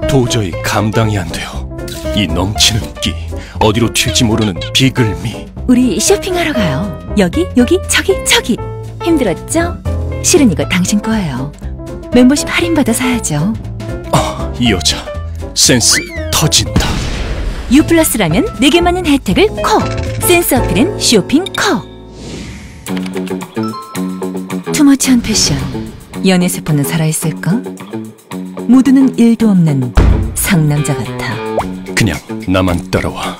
도저히 감당이 안 돼요. 이 넘치는 끼, 어디로 튈지 모르는 비글미. 우리 쇼핑하러 가요. 여기, 여기, 저기. 힘들었죠? 실은 이거 당신 거예요. 멤버십 할인받아 사야죠. 아, 이 여자 센스 터진다. U+라면 내게 맞는 혜택을 콕! 센스 어필은 쇼핑 콕! 투머치한 패션, 연애 세포는 살아있을까? 모두는 일도 없는 상남자 같아. 그냥 나만 따라와.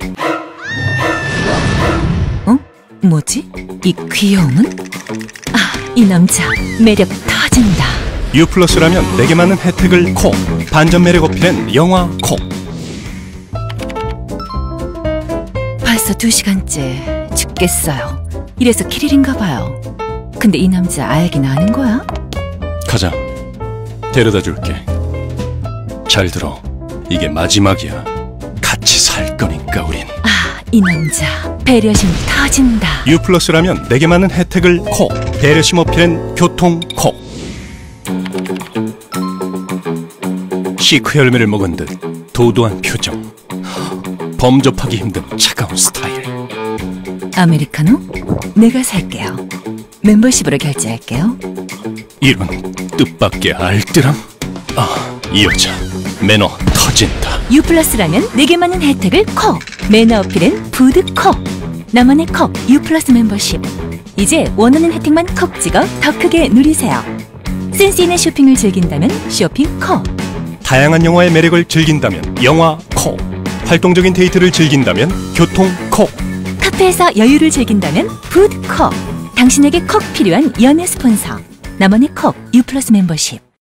어? 뭐지? 이 귀여움은? 아, 이 남자 매력 터진다. U+라면 내게 맞는 혜택을 콕! 반전 매력 어필은 영화 콕! 벌써 2시간째 죽겠어요. 이래서 키릴인가 봐요. 근데 이 남자 알긴 아는 거야? 가자. 데려다 줄게. 잘 들어. 이게 마지막이야. 같이 살 거니까 우린. 아, 이 남자 배려심 터진다. U+라면 내게 맞는 혜택을 콕! 배려심 어필은 교통 콕! 시크 열매를 먹은 듯 도도한 표정. 범접하기 힘든 차가운 스타일. 아메리카노? 내가 살게요. 멤버십으로 결제할게요. 이런 뜻밖의 알뜰함? 아, 이 여자 매너 터진다. U+라면 내게 맞는 혜택을 콕! 매너 어필은 푸드 콕! 나만의 콕 U+ 멤버십. 이제 원하는 혜택만 콕 찍어 더 크게 누리세요. 센스 있는 쇼핑을 즐긴다면 쇼핑 콕! 다양한 영화의 매력을 즐긴다면 영화 콕! 활동적인 데이트를 즐긴다면 교통 콕! 카페에서 여유를 즐긴다면 푸드 콕! 당신에게 콕 필요한 연애 스폰서. 나만의 콕 U+ 멤버십.